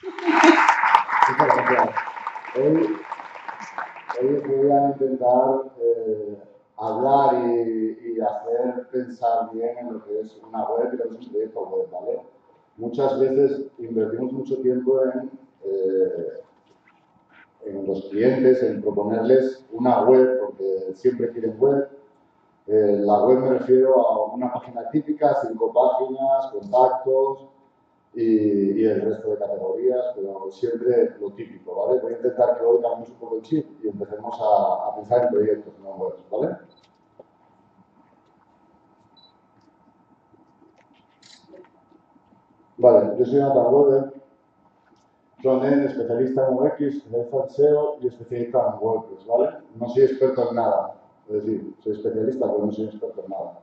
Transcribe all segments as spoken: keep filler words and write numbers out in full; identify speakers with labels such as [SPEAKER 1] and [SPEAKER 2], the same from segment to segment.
[SPEAKER 1] Muchas gracias. Hoy, hoy os voy a intentar eh, hablar y, y hacer pensar bien en lo que es una web y lo que es un proyecto web, ¿vale? Muchas veces invertimos mucho tiempo en, eh, en los clientes, en proponerles una web, porque siempre quieren web. Eh, la web me refiero a una página típica, cinco páginas, contactos, Y, y el resto de categorías, pero siempre lo típico, ¿vale? Voy a intentar que hoy cambiemos un poco el chip y empecemos a, a pensar en proyectos, no en webs, ¿vale? Vale, yo soy Nathan Weber, frontend, especialista en U X, especialista en S E O y especialista en WordPress, ¿vale? No soy experto en nada, es decir, soy especialista, pero no soy experto en nada.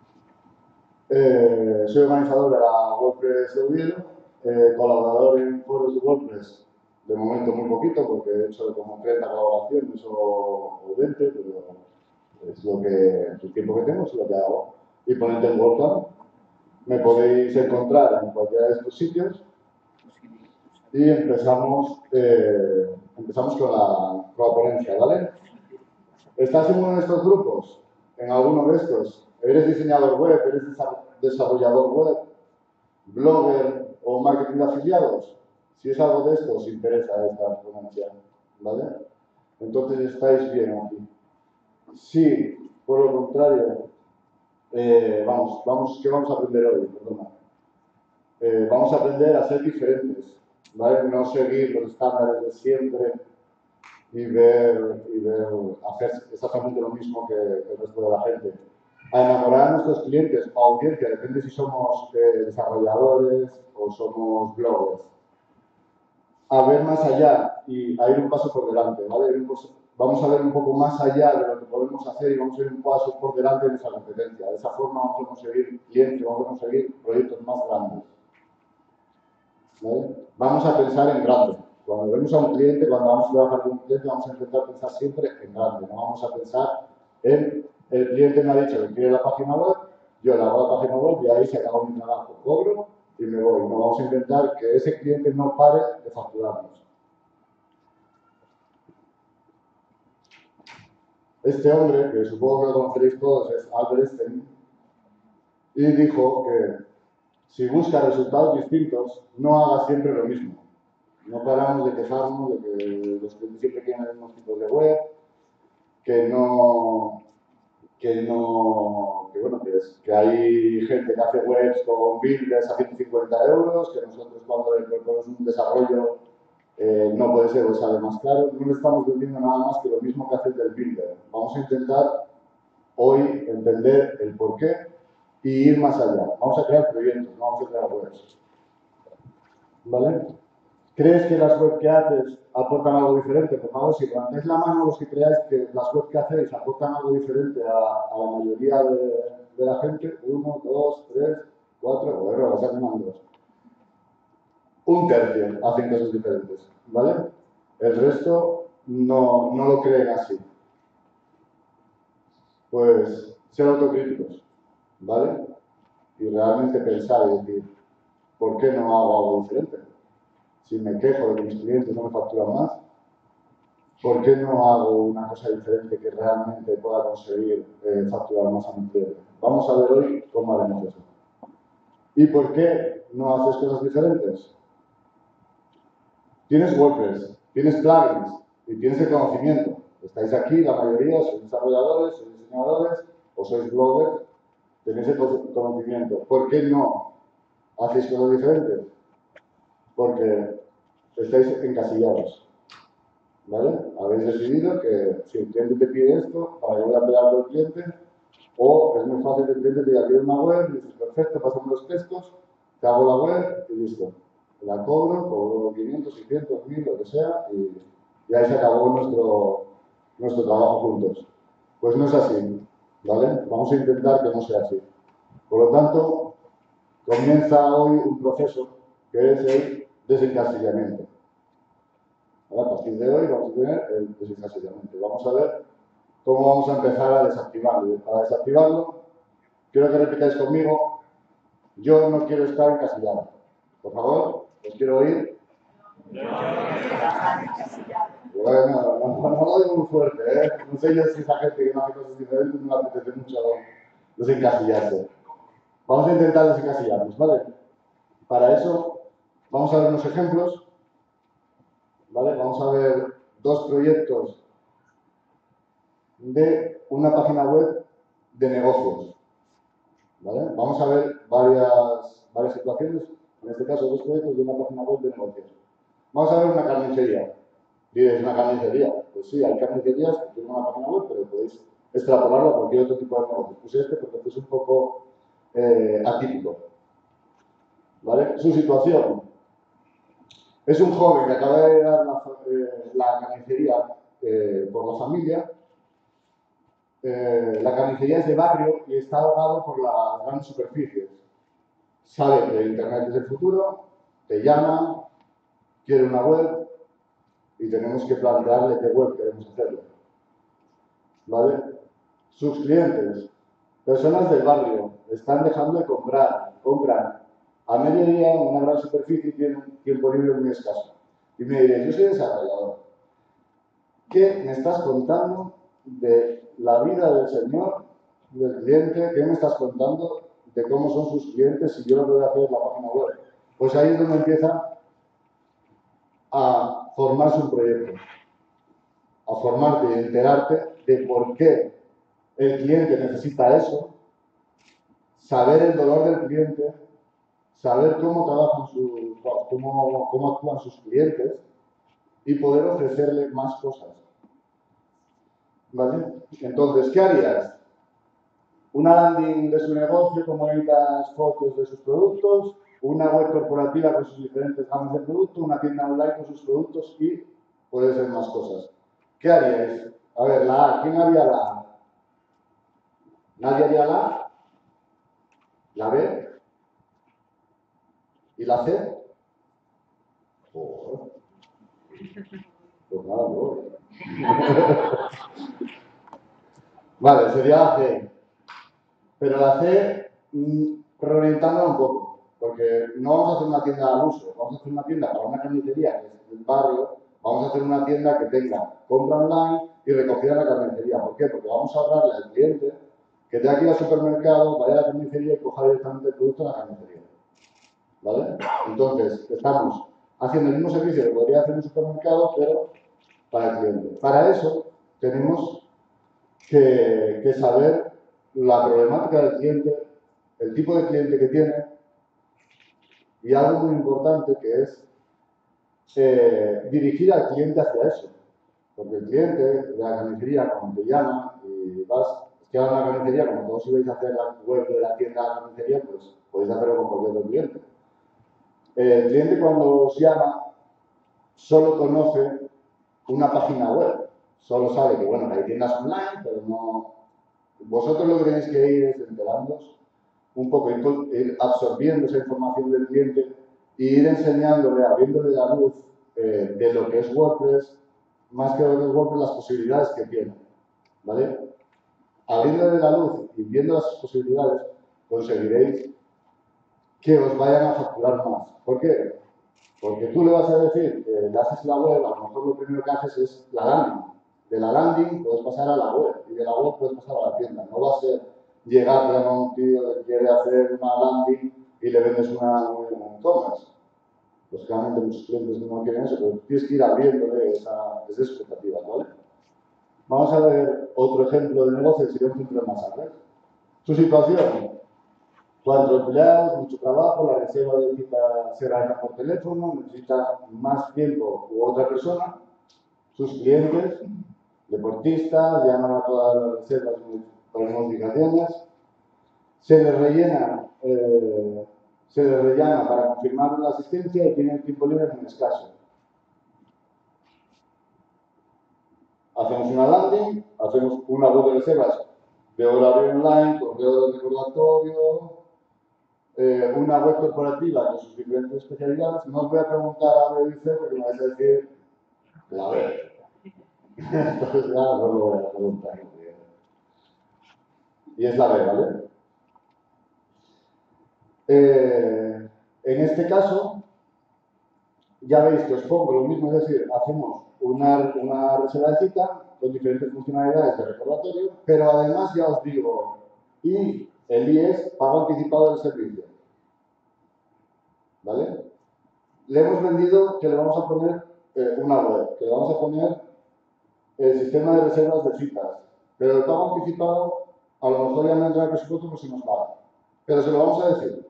[SPEAKER 1] Eh, soy organizador de la WordPress de Oviedo, eh, colaborador en foros de WordPress, de momento muy poquito, porque he hecho como treinta colaboraciones o, o veinte, pero es lo que, el tiempo que tengo, es lo que hago. Y ponente en WordCamp. Me podéis encontrar en cualquiera de estos sitios y empezamos, eh, empezamos con, la, con la ponencia, ¿vale? ¿Estás en uno de estos grupos? ¿En alguno de estos? ¿Eres diseñador web? ¿Eres desarrollador web? ¿Blogger o marketing de afiliados? Si es algo de esto, os interesa esta ponencia, ¿vale? Entonces estáis bien aquí. Si, por lo contrario, eh, vamos, vamos, ¿qué vamos a aprender hoy? Perdona. Eh, vamos a aprender a ser diferentes, ¿vale? No seguir los estándares de siempre y ver, y ver hacer exactamente lo mismo que el resto de la gente. A enamorar a nuestros clientes o audiencia, depende si somos eh, desarrolladores o somos bloggers. A ver más allá y a ir un paso por delante, ¿vale? Vamos a ver un poco más allá de lo que podemos hacer y vamos a ir un paso por delante de nuestra competencia. De esa forma vamos a conseguir clientes, vamos a conseguir proyectos más grandes. ¿Vale? Vamos a pensar en grande. Cuando vemos a un cliente, cuando vamos a trabajar con un cliente, vamos a intentar pensar siempre en grande. No vamos a pensar en el cliente me ha dicho que quiere la página web, yo le hago la página web y ahí se acabó mi trabajo. Cobro y me voy. No vamos a intentar que ese cliente no pare de facturarnos. Este hombre, que supongo que lo conoceréis todos, es Albert Einstein, y dijo que si buscas resultados distintos, no hagas siempre lo mismo. No paramos de quejarnos de que los clientes siempre quieren los mismos tipos de web, que no, que no, que bueno, que, es, que hay gente que hace webs con builders a ciento cincuenta euros, que nosotros cuando le proponemos un desarrollo eh, no puede ser o sale más caro. No le estamos vendiendo nada más que lo mismo que hace el del builder. Vamos a intentar hoy entender el porqué y ir más allá. Vamos a crear proyectos, no vamos a crear webs. ¿Vale? ¿Crees que las webs que haces aportan algo diferente? Por favor, si levantáis la mano los que creáis que las webs que hacéis aportan algo diferente a, a la mayoría de, de la gente, uno, dos, tres, cuatro, bueno, las hacen dos. Un tercio hacen cosas diferentes, ¿vale? El resto no, no lo creen así. Pues ser autocríticos, ¿vale? Y realmente pensar y decir, ¿por qué no hago algo diferente? Si me quejo de que mis clientes no me facturan más, ¿por qué no hago una cosa diferente que realmente pueda conseguir eh, facturar más a mi cliente? Vamos a ver hoy cómo haremos eso. ¿Y por qué no haces cosas diferentes? Tienes WordPress, tienes plugins y tienes el conocimiento. Estáis aquí, la mayoría, sois desarrolladores, sois diseñadores o sois bloggers, tenéis el conocimiento. ¿Por qué no hacéis cosas diferentes? Porque estáis encasillados. ¿Vale? Habéis decidido que si el cliente te pide esto, para yo voy a pegar al cliente, o es muy fácil que el cliente te diga, quiero una web, y dices, perfecto, pásame los textos, te hago la web y listo. La cobro, cobro quinientos, seiscientos, mil, lo que sea, y, y ahí se acabó nuestro, nuestro trabajo juntos. Pues no es así, ¿vale? Vamos a intentar que no sea así. Por lo tanto, comienza hoy un proceso que es el desencasillamiento. A partir de hoy vamos a tener el desencasillamiento. Vamos a ver cómo vamos a empezar a desactivarlo. Para desactivarlo, quiero que repitáis conmigo, yo no quiero estar encasillado. Por favor, os quiero oír. Bueno, no, no, no lo digo muy fuerte, ¿eh? No sé yo si esa gente que no hace cosas diferentes no le apetece mucho desencasillarse. Vamos a intentar desencasillarnos, ¿vale? Para eso, vamos a ver unos ejemplos, ¿vale? Vamos a ver dos proyectos de una página web de negocios, ¿vale? Vamos a ver varias, varias situaciones, en este caso dos proyectos de una página web de negocios. Vamos a ver una carnicería. ¿Dices una carnicería? Pues sí, hay carnicerías que tienen una página web, pero podéis extrapolarlo a cualquier otro tipo de negocio. Pues este porque es un poco eh, atípico, ¿vale? Su situación. Es un joven que acaba de dar la, eh, la carnicería eh, por la familia. Eh, la carnicería es de barrio y está ahogado por las grandes superficies. Sabe que Internet es el futuro, te llama, quiere una web y tenemos que plantearle qué web queremos hacerle. ¿Vale? Sus clientes, personas del barrio, están dejando de comprar, compran. A mediodía, en una gran superficie, tienen tiempo libre muy escaso. Y me diré, yo soy desarrollador. ¿Qué me estás contando de la vida del señor, del cliente? ¿Qué me estás contando de cómo son sus clientes si yo lo que voy a hacer es la página web? Pues ahí es donde empieza a formarse un proyecto, a formarte y enterarte de por qué el cliente necesita eso, saber el dolor del cliente, saber cómo trabajan sus, cómo, cómo actúan sus clientes y poder ofrecerle más cosas. ¿Vale? Entonces, ¿qué harías? Una landing de su negocio con bonitas fotos de sus productos, una web corporativa con sus diferentes gamas de productos, una tienda online con sus productos y puede ser más cosas. ¿Qué haríais? A ver, la A. ¿Quién haría la A? ¿Nadie haría la A? ¿La B? ¿Y la C? Joder. Pues nada, no. Vale, sería la C. Pero la C, mmm, reorientándola un poco, porque no vamos a hacer una tienda al uso, vamos a hacer una tienda para una carnicería que es del barrio, vamos a hacer una tienda que tenga compra online y recogida en la carnicería. ¿Por qué? Porque vamos a ahorrarle al cliente que tenga que ir al supermercado, vaya a la carnicería y coja directamente el producto en la carnicería. ¿Vale? Entonces, estamos haciendo el mismo servicio que podría hacer un supermercado, pero para el cliente. Para eso, tenemos que, que saber la problemática del cliente, el tipo de cliente que tiene y algo muy importante que es eh, dirigir al cliente hacia eso. Porque el cliente de la carnicería, cuando te llama y vas, es que ahora en la carnicería, como todos ibais a hacer la web de la tienda de la carnicería, pues podéis hacerlo con cualquier otro cliente. El cliente cuando os llama solo conoce una página web, solo sabe que bueno, hay tiendas online, pero no... Vosotros lo que tenéis que ir es enterándoos un poco, ir absorbiendo esa información del cliente e ir enseñándole, abriéndole la luz eh, de lo que es WordPress, más que lo que es WordPress, las posibilidades que tiene, ¿vale? Abriéndole la luz y viendo las posibilidades, conseguiréis que os vayan a facturar más. ¿Por qué? Porque tú le vas a decir que le haces la web, a lo mejor lo primero que haces es la landing. De la landing puedes pasar a la web y de la web puedes pasar a la tienda. No va a ser llegar a un tío que quiere hacer una landing y le vendes una, un e-commerce. Lógicamente muchos clientes no quieren eso, pero tienes que ir abriéndole esa, esa expectativa, ¿vale? Vamos a ver otro ejemplo de negocio que sería un centro de masajes. Su situación. Cuatro empleados, mucho trabajo, la reserva de cita se realiza por teléfono, necesita más tiempo u otra persona. Sus clientes, deportistas, llaman a todas las reservas con modificaciones. Se les rellena, eh, se les rellena para confirmar la asistencia y tienen tiempo libre muy escaso. Hacemos una landing, hacemos una web de reservas de horario online, correo de recordatorio, Eh, una web corporativa con sus diferentes especialidades. No os voy a preguntar a B y C porque me vais a decir la B. Entonces ya no lo voy a preguntar. Y es la B, ¿vale? Eh, en este caso, ya veis que os pongo lo mismo, es decir, hacemos una, una reserva de cita con diferentes funcionalidades de recordatorio, pero además ya os digo, y el I E S, pago anticipado del servicio. ¿Vale? Le hemos vendido que le vamos a poner eh, una web, que le vamos a poner el sistema de reservas de citas, pero el pago anticipado a lo mejor ya no entra en el presupuesto porque se nos va. Pero se lo vamos a decir.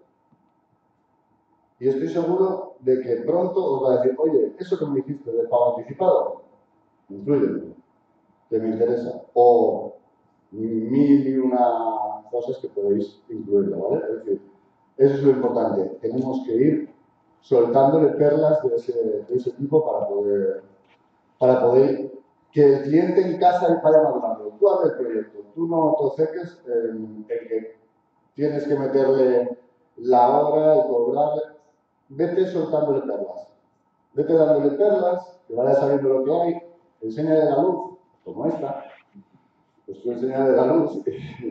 [SPEAKER 1] Y estoy seguro de que pronto os va a decir, oye, eso que me dijiste del pago anticipado, incluye, que me interesa. O mil y una cosas que podéis incluirlo, ¿vale? Es decir, eso es lo importante. Tenemos que ir soltándole perlas de ese, de ese tipo para poder, para poder que el cliente en casa vaya madurando. Tú haz el proyecto, tú no toceques en el que tienes que meterle la hora y cobrarle. Vete soltándole perlas. Vete dándole perlas, que vaya sabiendo lo que hay, enséñale la luz, como esta. Pues tú enséñale la luz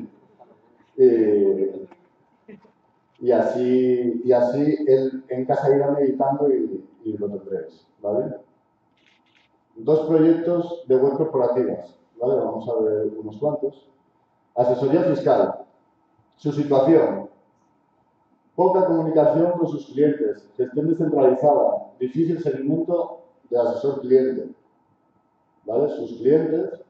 [SPEAKER 1] y, y, así, y así él en casa irá meditando y, y lo tendréis, ¿vale? Dos proyectos de web corporativas, ¿vale? Vamos a ver unos cuantos. Asesoría fiscal. Su situación. Poca comunicación con sus clientes, gestión descentralizada, difícil seguimiento de asesor cliente. ¿Vale? Sus clientes.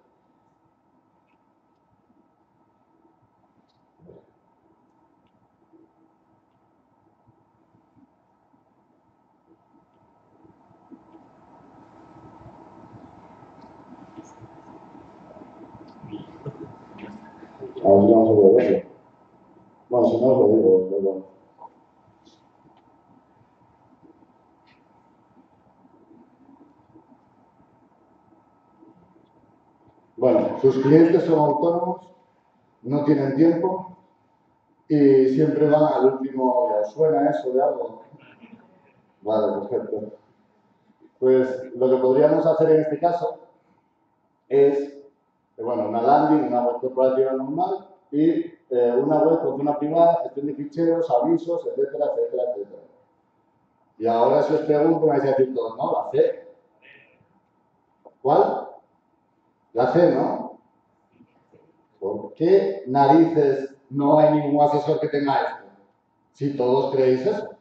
[SPEAKER 1] A ver si vamos a poder verlo. Bueno, si no os lo digo, da igual. Bueno, sus clientes son autónomos, no tienen tiempo y siempre van al último. ¿Os suena eso de algo? Vale, perfecto. Pues lo que podríamos hacer en este caso es, bueno, una landing, una web corporativa normal y eh, una web con una privada, gestión de ficheros, avisos, etcétera, etcétera, etcétera. Y ahora si os pregunto, me vais a decir todos, no, la C. ¿Cuál? La C, ¿no? ¿Por qué narices no hay ningún asesor que tenga esto? Si todos creéis eso.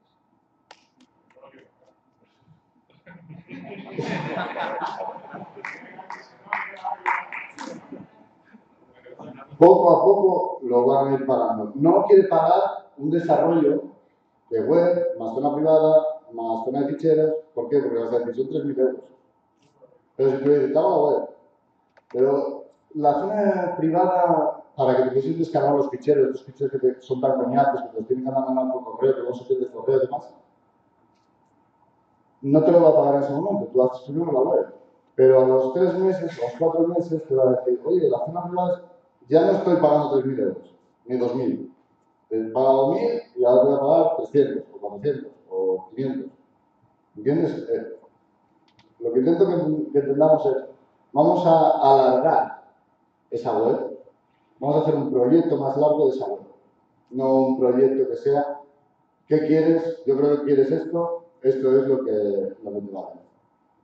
[SPEAKER 1] Poco a poco lo van a ir pagando. No quiere pagar un desarrollo de web, más zona privada, más zona de ficheros. ¿Por qué? Porque vas a decir, son tres mil euros. Pero si tú le dices, la web. Pero la zona privada, para que te puedas descargar los ficheros, estos ficheros que te, son tan coñatos, que te los tienen que mandar por correo, que no se pierden correo y demás, no te lo va a pagar en ese momento. Tú haces primero la web. Pero a los tres meses, a los cuatro meses, te va a decir, oye, la zona privada ya no estoy pagando tres mil euros, ni dos mil. He pagado mil y ahora voy a pagar trescientos, o cuatrocientos, o quinientos. ¿Entiendes? Eh, lo que intento que, que entendamos es, vamos a alargar esa web, vamos a hacer un proyecto más largo de esa web. No un proyecto que sea, ¿qué quieres? Yo creo que quieres esto, esto es lo que, lo que te va a dar.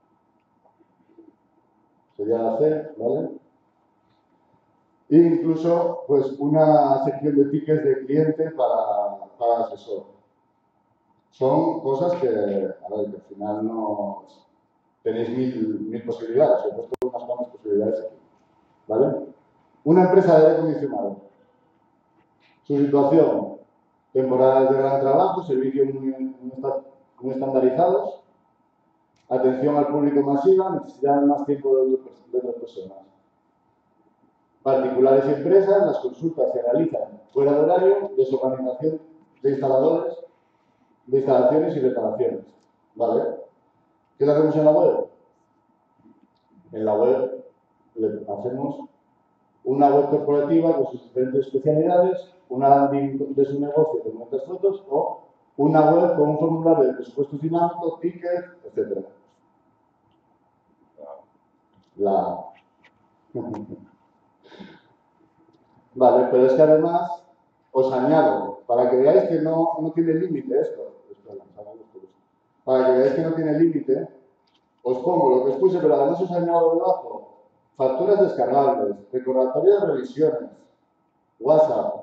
[SPEAKER 1] Sería la C, ¿vale? E incluso, pues, una sección de tickets de cliente para, para asesor. Son cosas que, a ver, que al final no tenéis mil, mil posibilidades. He puesto unas cuantas posibilidades aquí, ¿vale? Una empresa de aire acondicionado. Su situación, temporadas de gran trabajo, servicios muy, muy, muy estandarizados, atención al público masiva, necesidad de más tiempo de, de otras personas. Particulares y empresas, las consultas se realizan fuera de horario, desorganización de instaladores, de instalaciones y reparaciones. ¿Vale? ¿Qué le hacemos en la web? En la web le hacemos una web corporativa con sus diferentes especialidades, una landing de su negocio con muchas fotos o una web con un formulario de presupuestos dinámicos, tickets, etcétera. La... Vale, pero es que además os añado, para que veáis que no, no tiene límite esto, para que veáis que no tiene límite, os pongo lo que os puse, pero además os añado debajo facturas descargables, recordatorio de revisiones, WhatsApp.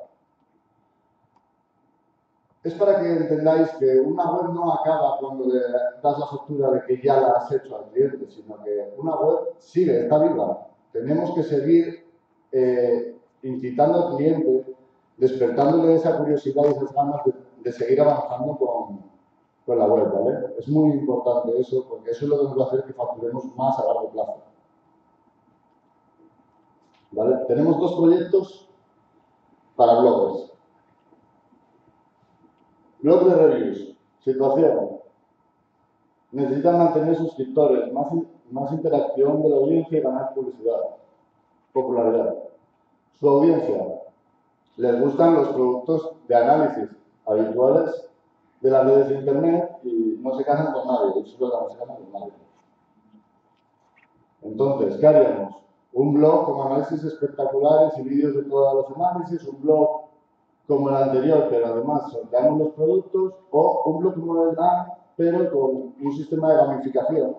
[SPEAKER 1] Es para que entendáis que una web no acaba cuando le das la factura de que ya la has hecho al cliente, sino que una web sigue, está viva. Tenemos que seguir eh, incitando al cliente, despertándole esa curiosidad y esas ganas de, de seguir avanzando con, con la web, ¿vale? Es muy importante eso, porque eso es lo que nos va a hacer que facturemos más a largo plazo. ¿Vale? Tenemos dos proyectos para bloggers. Blog de reviews. Situación. Necesitan mantener suscriptores, más, más interacción de la audiencia y ganar publicidad. Popularidad. Su audiencia. Les gustan los productos de análisis habituales de las redes de internet y no se casan con nadie. Y solo no se casan con nadie. Entonces, ¿qué haríamos? Un blog con análisis espectaculares y vídeos de todos los análisis, un blog como el anterior, pero además sorteamos los productos, o un blog como el A, pero con un sistema de gamificación.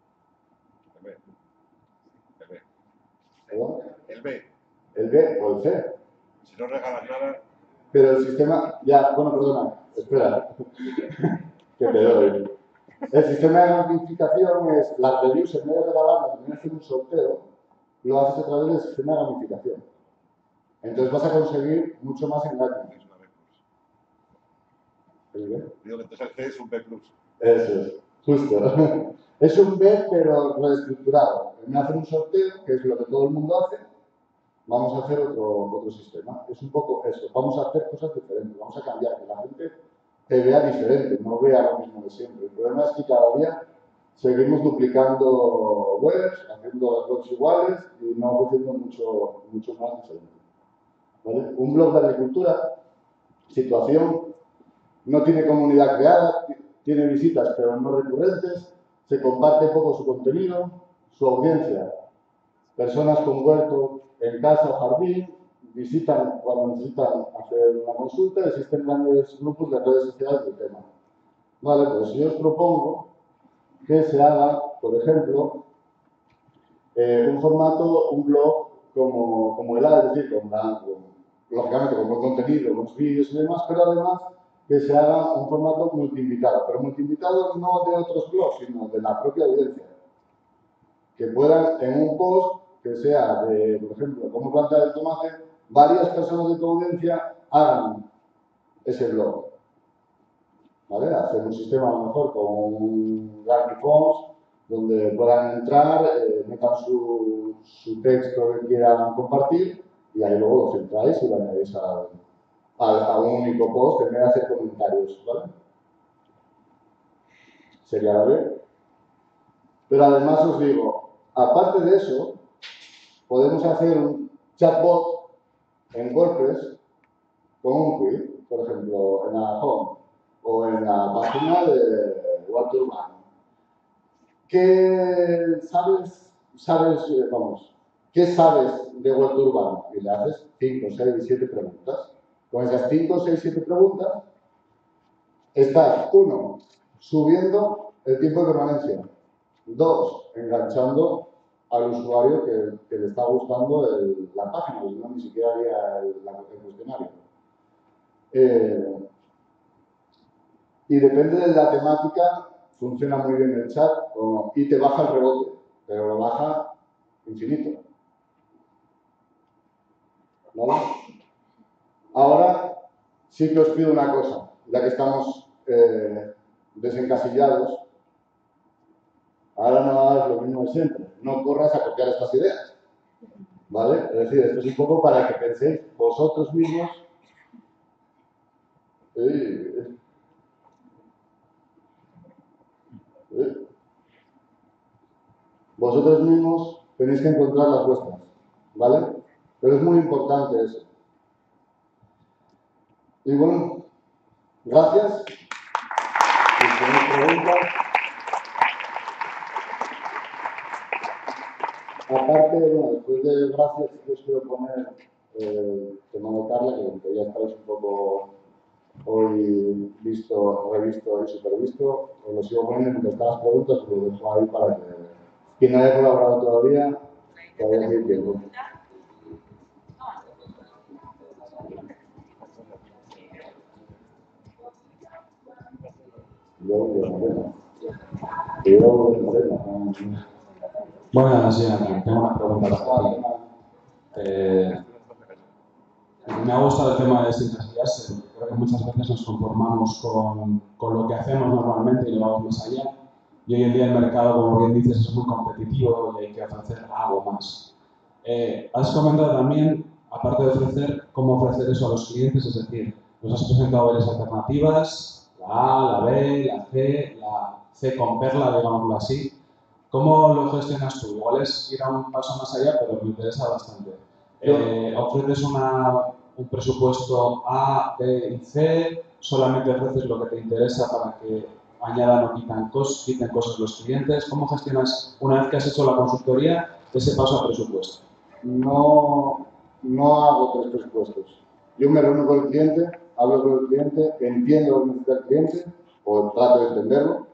[SPEAKER 2] El B. El B.
[SPEAKER 1] ¿Perdón?
[SPEAKER 2] El B.
[SPEAKER 1] El B o el C.
[SPEAKER 2] Si no regalas nada...
[SPEAKER 1] Pero el sistema... Ya, bueno, perdona, espera. que te doy. El sistema de gamificación es las reviews, en vez de regalarlas, en vez de hacer un sorteo, lo haces a través del sistema de gamificación. Entonces vas a conseguir mucho más engaño.
[SPEAKER 2] Es una B plus.
[SPEAKER 1] ¿El B?
[SPEAKER 2] Digo que entonces el C es un B plus.
[SPEAKER 1] Eso es, justo. Es un B, pero reestructurado. En vez de hacer un sorteo, que es lo que todo el mundo hace, vamos a hacer otro, otro sistema. Es un poco eso. Vamos a hacer cosas diferentes. Vamos a cambiar, que la gente te vea diferente, no vea lo mismo de siempre. El problema es que cada día seguimos duplicando webs, haciendo las webs iguales y no ofreciendo mucho, mucho más diferente. ¿Vale? Un blog de agricultura, situación, no tiene comunidad creada, tiene visitas pero no recurrentes, se comparte poco su contenido, su audiencia, personas con huerto en casa o jardín, visitan cuando necesitan hacer una consulta, existen grandes grupos de redes sociales del tema. Vale, pues yo os propongo que se haga, por ejemplo, eh, un formato, un blog como, como el A, es decir, con, la, con lógicamente con buen contenido, con vídeos y demás, pero además que se haga un formato multiinvitado, pero multiinvitado no de otros blogs, sino de la propia audiencia. Que puedan, en un post que sea de, por ejemplo, cómo plantar el tomate, varias personas de tu audiencia hagan ese blog. ¿Vale? Hacer un sistema a lo mejor con un Gravity Forms, donde puedan entrar, eh, metan su, su texto que quieran compartir y ahí luego lo filtráis y lo añadís a, a, a un único post en vez de hacer comentarios, ¿vale? Sería la B. Pero además os digo, aparte de eso, podemos hacer un chatbot en WordPress con un quiz, por ejemplo, en la home o en la página de Huerto Urbano. ¿Qué sabes, sabes, vamos, qué sabes de Huerto Urbano? Y le haces cinco, seis, siete preguntas. Con esas cinco, seis, siete preguntas, estás, uno, subiendo el tiempo de permanencia. Dos, enganchando al usuario que, que le está gustando el, la página, no ni siquiera haría el, la, el cuestionario. Eh, y depende de la temática, funciona muy bien el chat o, y te baja el rebote, pero lo baja infinito. ¿Vale? Ahora sí que os pido una cosa, ya que estamos eh, desencasillados. Ahora no hagas lo mismo de siempre, no corras a copiar estas ideas, ¿vale? Es decir, esto es un poco para que penséis vosotros mismos. Eh, eh, vosotros mismos tenéis que encontrar las vuestras, ¿vale? Pero es muy importante eso. Y bueno, gracias. Si tenéis preguntas. Aparte, bueno, después de gracias, yo os quiero poner, eh, que Carla, que ya estáis un poco hoy visto, revisto y supervisto, os lo sigo poniendo en las preguntas, pero lo dejo ahí para que quien no haya colaborado todavía, todavía tiene tiempo.
[SPEAKER 3] Bueno, sí, tengo una pregunta para ti. Eh, me ha gustado el tema de sintetizarse, porque creo que muchas veces nos conformamos con, con lo que hacemos normalmente y lo vamos más allá. Y hoy en día el mercado, como bien dices, es muy competitivo y hay que ofrecer algo más. Eh, has comentado también, aparte de ofrecer, cómo ofrecer eso a los clientes, es decir, nos has presentado varias alternativas, la A, la B, la C, la C con perla, digámoslo así. ¿Cómo lo gestionas tú? Igual es ir a un paso más allá, pero me interesa bastante. Eh, ¿Ofreces una, un presupuesto A, B y C? ¿Solamente ofreces lo que te interesa para que añadan o quitan cos, quiten cosas los clientes? ¿Cómo gestionas, una vez que has hecho la consultoría, ese paso a presupuesto?
[SPEAKER 1] No, no hago tres presupuestos. Yo me reúno con el cliente, hablo con el cliente, entiendo lo que necesita el cliente, o trato de entenderlo.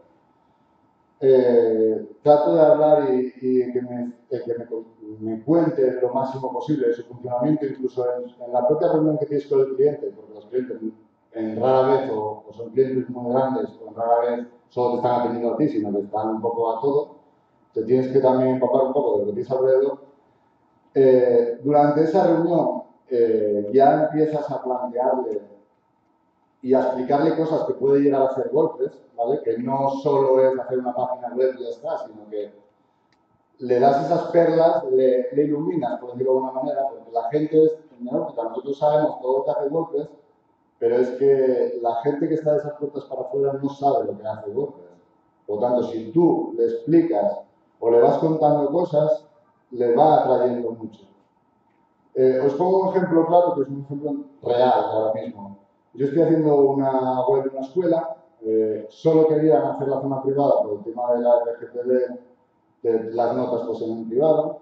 [SPEAKER 1] Eh, trato de hablar y, y que, me, eh, que me, me cuente lo máximo posible de su funcionamiento, incluso en, en la propia reunión que tienes con el cliente, porque los clientes en rara vez o, o son clientes muy grandes o en rara vez solo te están atendiendo a ti, sino que están un poco a todo, te tienes que también empapar un poco de lo que tienes alrededor. Eh, durante esa reunión eh, ya empiezas a plantearle y a explicarle cosas que puede llegar a hacer WordPress, ¿vale? Que no solo es hacer una página web y ya está, sino que le das esas perlas, le, le iluminas, por decirlo de alguna manera, porque la gente es, ¿no? Porque nosotros sabemos todo lo que hace WordPress, pero es que la gente que está de esas puertas para afuera no sabe lo que hace WordPress. Por lo tanto, si tú le explicas o le vas contando cosas, le va atrayendo mucho. Eh, os pongo un ejemplo claro, que es un ejemplo real ahora mismo. Yo estoy haciendo una web de una escuela, eh, solo querían hacer la zona privada por el tema de la R G P D, de las notas pues en privado.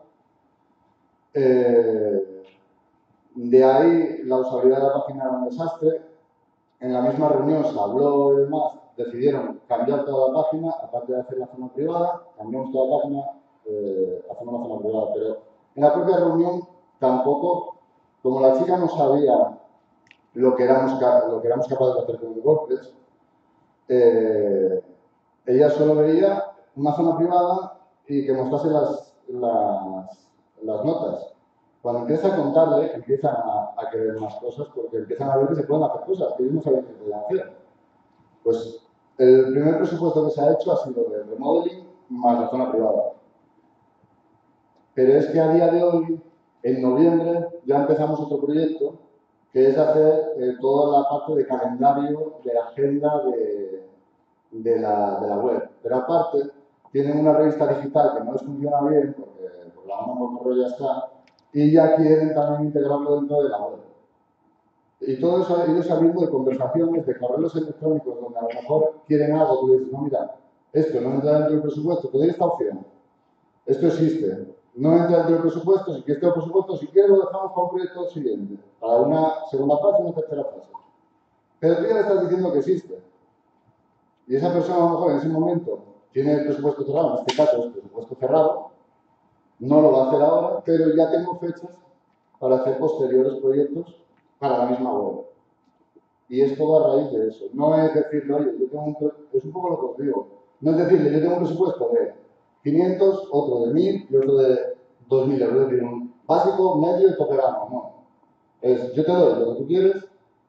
[SPEAKER 1] Eh, de ahí la usabilidad de la página era un desastre. En la misma reunión se habló y demás, decidieron cambiar toda la página, aparte de hacer la zona privada, cambiamos toda la página, eh, hacemos la zona privada, pero en la propia reunión tampoco, como la chica no sabía lo que éramos, lo que éramos capaces de hacer con el WordPress, eh, ella solo veía una zona privada y que mostrase las, las, las notas. Cuando empieza a contarle, empiezan a, a querer más cosas porque empiezan a ver que se pueden hacer cosas que ellos no sabían que podían hacer. Pues el primer presupuesto que se ha hecho ha sido de remodeling más la zona privada. Pero es que a día de hoy, en noviembre, ya empezamos otro proyecto que es hacer eh, toda la parte de calendario, de agenda de, de, la, de la web. Pero aparte, tienen una revista digital que no les funciona bien, porque por la mano por correo ya está, y ya quieren también integrarlo dentro de la web. Y todo eso ha ido saliendo de conversaciones, de correos electrónicos, donde a lo mejor quieren algo, tú dices, no, mira, esto no entra dentro del presupuesto, te doy esta opción. Esto existe. No entra dentro del presupuesto, si quieres el presupuesto, si quieres lo dejamos para un proyecto siguiente, para una segunda fase y una tercera fase. Pero tú ya le estás diciendo que existe. Y esa persona a lo mejor en ese momento tiene el presupuesto cerrado, en este caso es presupuesto cerrado, no lo va a hacer ahora, pero ya tengo fechas para hacer posteriores proyectos para la misma web. Y es todo a raíz de eso. No es decirle, oye, yo tengo un, es un poco lo que os digo, no es decirle, yo tengo un presupuesto de quinientos, otro de mil y otro de dos mil euros, es decir, un básico, medio y tope gama, no. Es, yo te doy lo que tú quieres,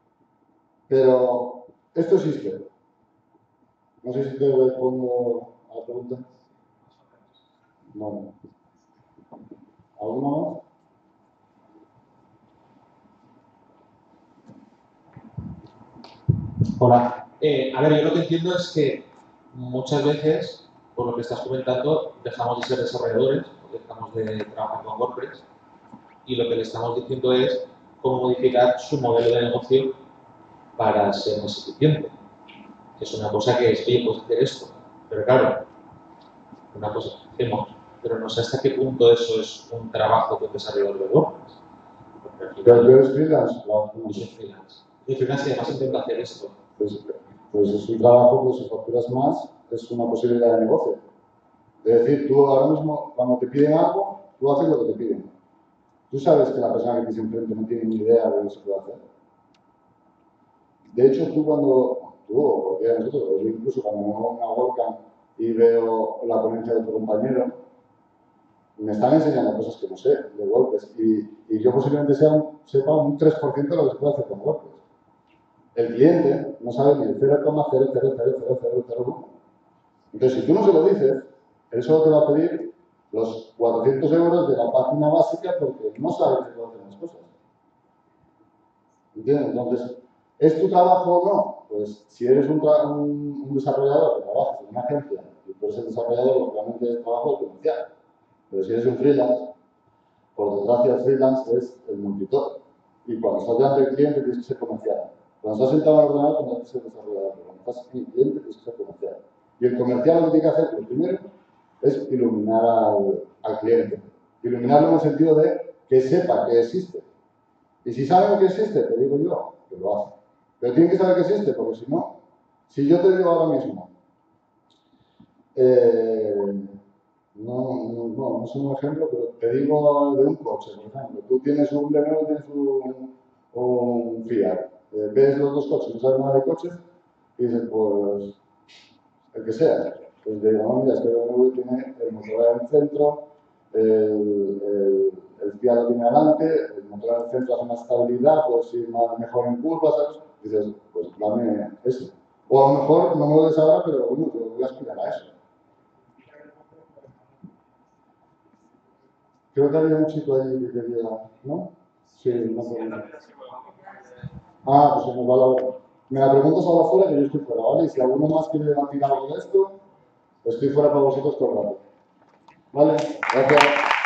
[SPEAKER 1] pero esto existe. No sé si te respondo a la pregunta. No. ¿Alguna más?
[SPEAKER 4] Hola. Eh, a ver, yo lo que entiendo es que muchas veces, por lo que estás comentando, dejamos de ser desarrolladores, dejamos de trabajar con WordPress y lo que le estamos diciendo es cómo modificar su modelo de negocio para ser más eficiente. Es una cosa que es, oye, puedes hacer esto, pero claro, una cosa que hacemos, pero no sé hasta qué punto eso es un trabajo con desarrollador de WordPress.
[SPEAKER 1] Pero tú eres freelance, claro.
[SPEAKER 4] Yo soy freelance. Y freelance además intenta hacer esto.
[SPEAKER 1] Pues, pues es un trabajo, pues si facturas más, es una posibilidad de negocio. Es decir, tú ahora mismo, cuando te piden algo, tú haces lo que te piden. Tú sabes que la persona que tienes enfrente no tiene ni idea de lo que se puede hacer. De hecho, tú cuando, tú o cualquiera de nosotros, yo incluso cuando me hago una WordCamp y veo la ponencia de otro compañero, me están enseñando cosas que no sé de WordPress y, y yo posiblemente sea un, sepa un tres por ciento de lo que se puede hacer con WordPress. El cliente no sabe ni el cero coma cero cero cero cero cero cero uno. Entonces, si tú no se lo dices, él solo te va a pedir los cuatrocientos euros de la página básica porque no sabe que puede hacer las cosas. ¿Entiendes? Entonces, ¿es tu trabajo o no? Pues si eres un, un, un desarrollador que trabajas en una agencia y tú eres el desarrollador, lo que realmente es trabajo comercial. Pero si eres un freelance, por desgracia el freelance es el multitor. Y cuando estás delante del cliente tienes que ser comercial. Cuando estás sentado en el ordenador tienes que ser desarrollador. Pero cuando estás en el cliente tienes que ser comercial. Y el comercial lo que tiene que hacer, pues primero, es iluminar al, al cliente. Iluminarlo en el sentido de que sepa que existe. Y si saben que existe, te digo yo, que lo hace. Pero tienen que saber que existe, porque si no, si yo te digo ahora mismo, eh, no, no, no, no es un ejemplo, pero te digo de un coche, por ejemplo. Tú tienes un B M W, tienes un, un Fiat. Eh, ves los dos coches, no sabes nada de coches, y dices, pues, el que sea. Pues te digo, no, mira, es que el B M W tiene el motor en el centro, el, el, el Fiat lo tiene adelante, el motor en el centro hace más estabilidad, puedes ir más, mejor en curvas, ¿sabes? Y dices, pues dame eso. O a lo mejor, no me lo des ahora, pero bueno, te voy a aspirar a eso. Creo que había un chico ahí que quería, ¿no? Sí, no pregunta. Ah, pues se nos va la hora. Me la preguntas ahora fuera, que yo estoy fuera, ¿vale? Y si alguno más quiere debatir algo de esto, estoy fuera para vosotros todo el rato. ¿Vale? Gracias.